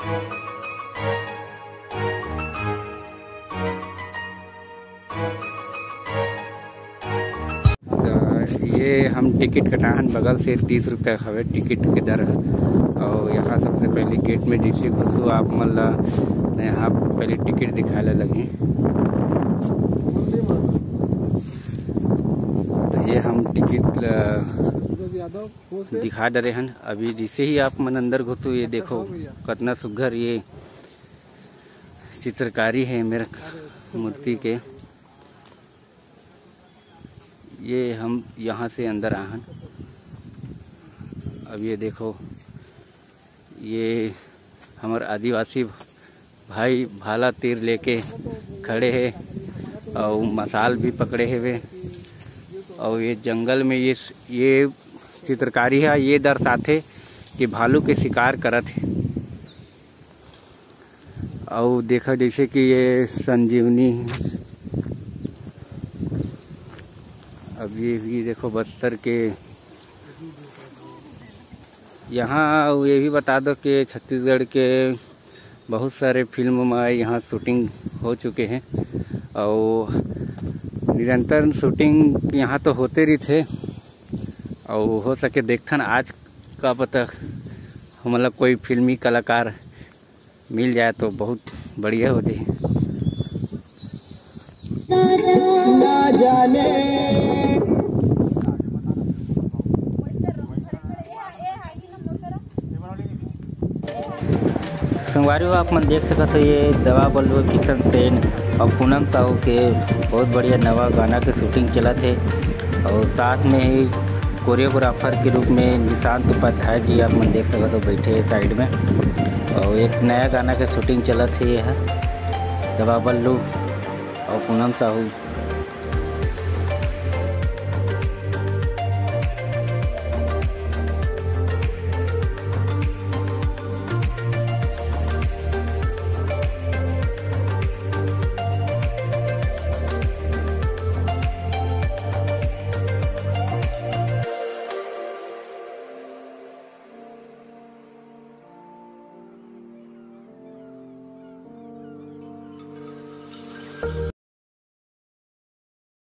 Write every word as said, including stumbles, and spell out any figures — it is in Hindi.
ये हम टिकट कटाहन बगल से तीस रुपया हवे टिकट के दर। और यहाँ सबसे पहले गेट में जैसे घुसू आप मतलब यहाँ पहले टिकट दिखाने लगे। तो ये हम टिकट दिखा डरे हन। अभी जैसे ही आप मन अंदर घुसू ये देखो कितना सुघर ये चित्रकारी है मेरे मूर्ति के। ये हम यहाँ से अंदर आहन। अब ये देखो ये हमारे आदिवासी भाई भाला तीर लेके खड़े हैं और मसाल भी पकड़े हुए। और ये जंगल में ये ये चित्रकारी है, ये दर्शाते कि भालू के शिकार करत है। और देखा जैसे कि ये संजीवनी। अब ये भी देखो बस्तर के। यहाँ ये भी बता दो कि छत्तीसगढ़ के बहुत सारे फिल्म में यहाँ शूटिंग हो चुके हैं और निरंतर शूटिंग यहाँ तो होते रही थे। और हो सके देखथन आज का पता मतलब कोई फिल्मी कलाकार मिल जाए तो बहुत बढ़िया हो जाए। ना जाने संगवारी आप मन देख सकते हो ये दवा बल्लू किशन सेन और पूनम साहू के बहुत बढ़िया नवा गाना के शूटिंग चला थे। और साथ में ही कोरियोग्राफर के रूप में निशांत उपाध्याय जी आप मन देख सकते हो बैठे साइड में। और एक नया गाना के शूटिंग चला थे यह दवा बल्लू और पूनम साहू। you